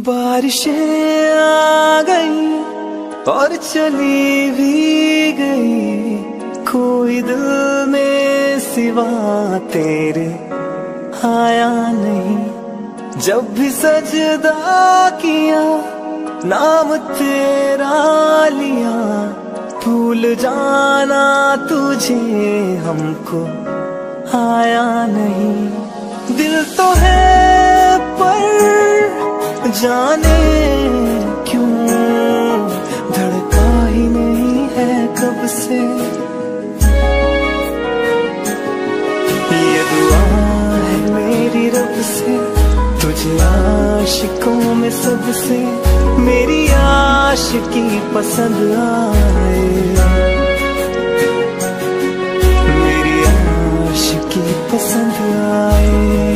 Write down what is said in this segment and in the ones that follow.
बारिशें आ गई और चली भी गई, कोई दिल में सिवा तेरे आया नहीं। जब भी सजदा किया नाम तेरा लिया, भूल जाना तुझे हमको आया नहीं। दिल तो है पर जाने क्यों धड़का ही नहीं है कब से। ये दुआ है मेरी रब से, तुझे आशिकों में सबसे मेरी आशिकी पसंद आए, मेरी आशिकी पसंद आए,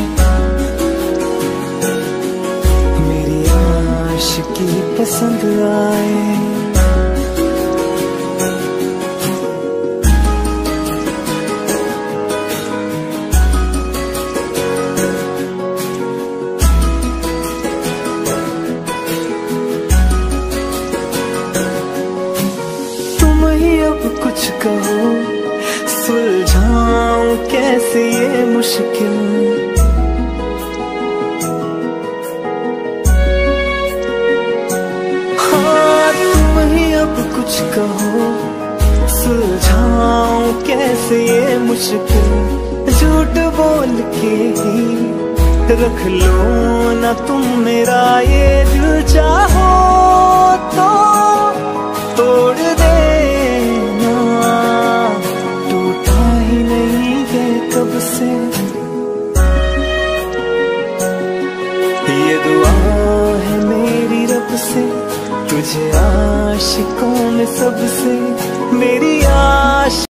मेरी आशिकी पसंद आए। अब कुछ कहो, सुलझाऊं कैसे ये मुश्किल। हाँ तुम ही अब कुछ कहो, सुलझाऊं कैसे ये मुश्किल। झूठ बोल के ही रख लो ना तुम मेरा ये दिल, चाहो तो तोड़ दे कब से। ये दुआ है मेरी रब से, तुझे आशिकों में सबसे मेरी आशिक